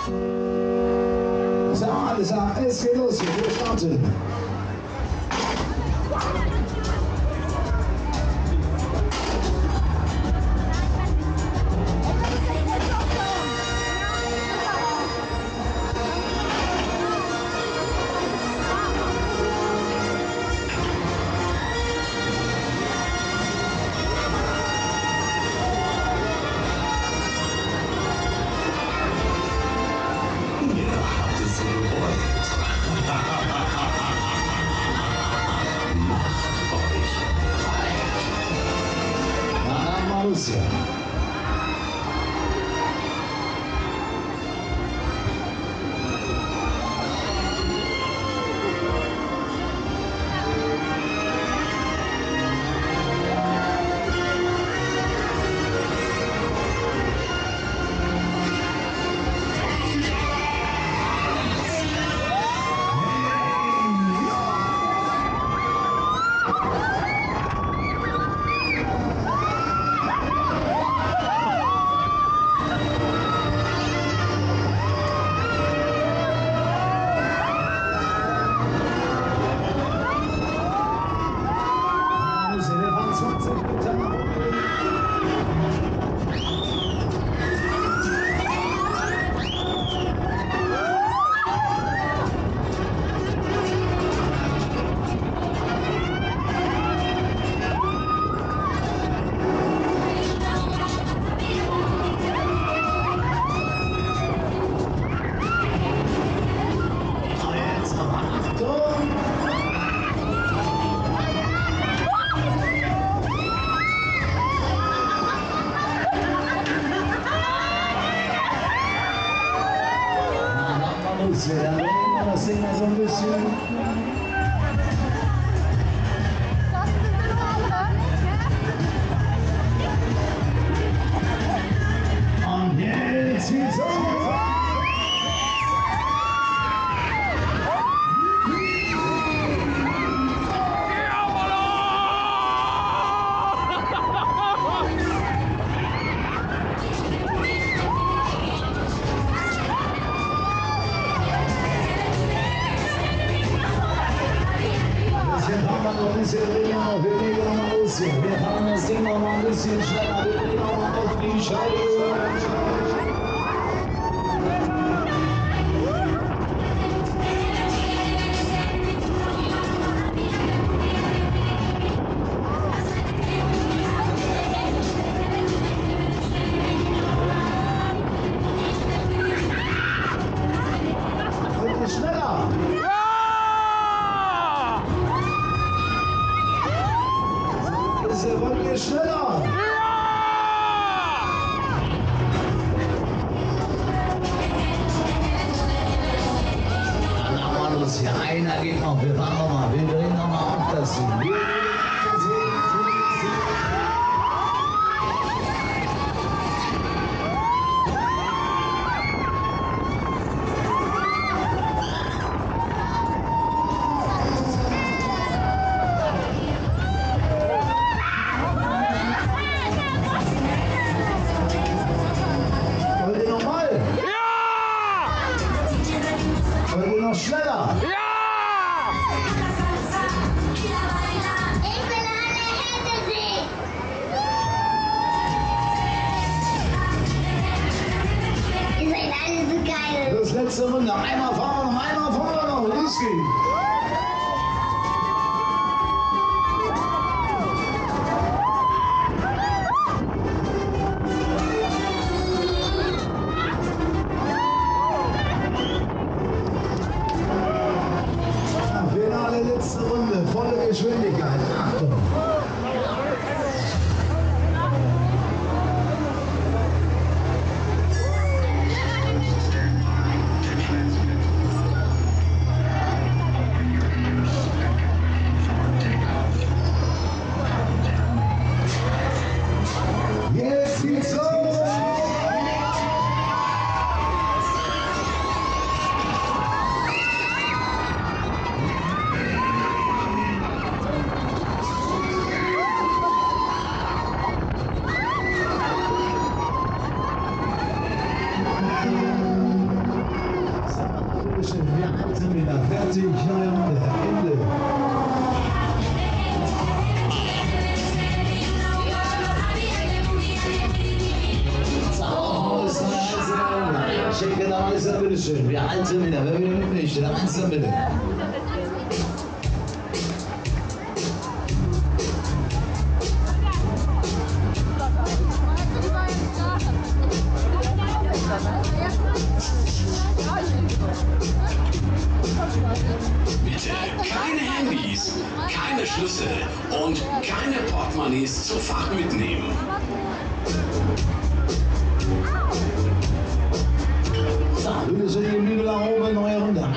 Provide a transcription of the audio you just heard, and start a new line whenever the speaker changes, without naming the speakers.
So, alles klar, es geht los, wir starten. Das singen wir so ein bisschen. Und jetzt geht's los. Wir legen noch mal los hier. Wir fahren das Ding noch mal ein bisschen schneller. Wir legen noch mal auf die Scheibe. Schneller! Dann haben wir los hier. Einer geht noch. Wir fahren noch mal. Wir drehen noch mal auf das Ding. Schneller!
Ja!
Ich will alle Hände sehen! Ihr seid alle so geil!
Das letzte Runde. Einmal fahren wir noch, einmal fahren wir noch. Los geht's! Letzte Runde, volle Geschwindigkeit. Achtung! Meter, fertig, neue Runde, Ende. Checken, da ist er, bitteschön. Wir halten wieder, wer will mit mich? Da meinst du bitte.
Bitte keine Handys, keine Schlüssel und keine Portemonnaies zur Fahrt mitnehmen.
So, bitteschön, die Bügel nach oben, neue Runde.